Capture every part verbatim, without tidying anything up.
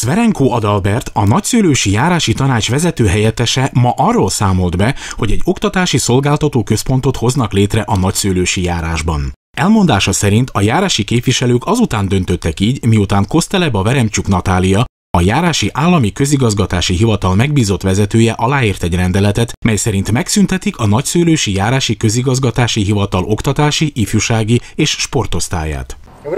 Szverenko Adalbert, a nagyszőlősi járási tanács vezetőhelyettese ma arról számolt be, hogy egy oktatási szolgáltató központot hoznak létre a nagyszőlősi járásban. Elmondása szerint a járási képviselők azután döntöttek így, miután Kosteleba Veremcsuk Natália, a járási állami közigazgatási hivatal megbízott vezetője aláírt egy rendeletet, mely szerint megszüntetik a nagyszőlősi járási közigazgatási hivatal oktatási, ifjúsági és sportosztályát.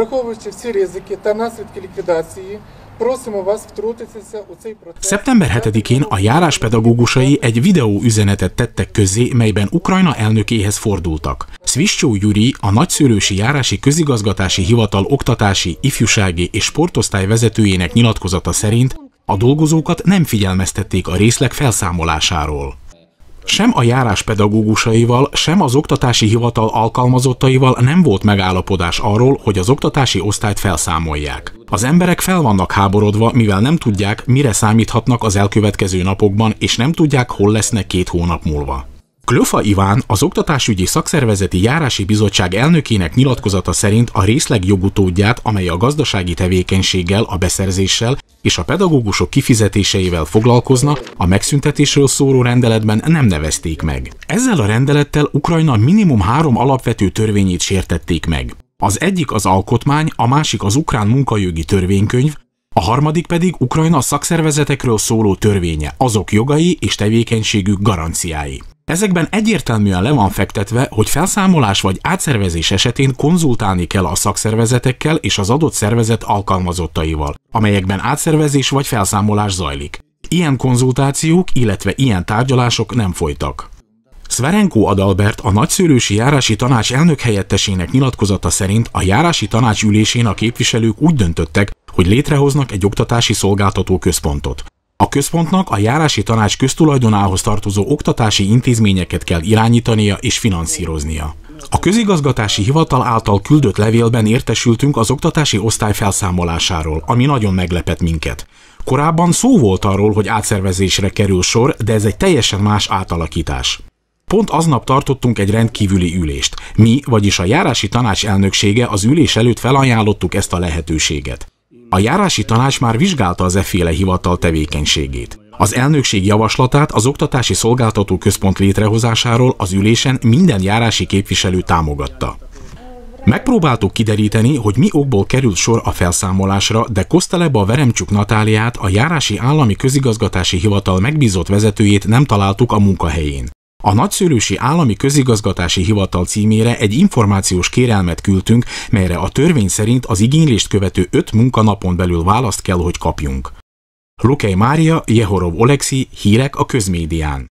szeptember hetedikén a járás pedagógusai egy videóüzenetet tettek közzé, melyben Ukrajna elnökéhez fordultak. Szviszcsó Juri, a nagyszőlősi járási közigazgatási hivatal oktatási, ifjúsági és sportosztály vezetőjének nyilatkozata szerint a dolgozókat nem figyelmeztették a részleg felszámolásáról. Sem a járás pedagógusaival, sem az oktatási hivatal alkalmazottaival nem volt megállapodás arról, hogy az oktatási osztályt felszámolják. Az emberek fel vannak háborodva, mivel nem tudják, mire számíthatnak az elkövetkező napokban, és nem tudják, hol lesznek két hónap múlva. Klöfa Iván, az Oktatásügyi Szakszervezeti Járási Bizottság elnökének nyilatkozata szerint a részleg jogutódját, amely a gazdasági tevékenységgel, a beszerzéssel és a pedagógusok kifizetéseivel foglalkozna, a megszüntetésről szóló rendeletben nem nevezték meg. Ezzel a rendelettel Ukrajna minimum három alapvető törvényét sértették meg. Az egyik az alkotmány, a másik az ukrán munkajogi törvénykönyv, a harmadik pedig Ukrajna szakszervezetekről szóló törvénye, azok jogai és tevékenységük garanciái. Ezekben egyértelműen le van fektetve, hogy felszámolás vagy átszervezés esetén konzultálni kell a szakszervezetekkel és az adott szervezet alkalmazottaival, amelyekben átszervezés vagy felszámolás zajlik. Ilyen konzultációk, illetve ilyen tárgyalások nem folytak. Szverenko Adalbert, a nagyszőlősi járási tanács elnökhelyettesének nyilatkozata szerint a járási tanács ülésén a képviselők úgy döntöttek, hogy létrehoznak egy oktatási szolgáltató központot. A központnak a járási tanács köztulajdonához tartozó oktatási intézményeket kell irányítania és finanszíroznia. A közigazgatási hivatal által küldött levélben értesültünk az oktatási osztály felszámolásáról, ami nagyon meglepett minket. Korábban szó volt arról, hogy átszervezésre kerül sor, de ez egy teljesen más átalakítás. Pont aznap tartottunk egy rendkívüli ülést. Mi, vagyis a járási tanács elnöksége az ülés előtt felajánlottuk ezt a lehetőséget. A járási tanács már vizsgálta az efféle hivatal tevékenységét. Az elnökség javaslatát az oktatási szolgáltató központ létrehozásáról az ülésen minden járási képviselő támogatta. Megpróbáltuk kideríteni, hogy mi okból került sor a felszámolásra, de Kosteleba Veremcsuk Natáliát, a járási állami közigazgatási hivatal megbízott vezetőjét nem találtuk a munkahelyén. A nagyszőlősi állami közigazgatási hivatal címére egy információs kérelmet küldtünk, melyre a törvény szerint az igénylést követő öt munkanapon belül választ kell, hogy kapjunk. Lukej Mária, Jehorov Oleksij, hírek a közmédián.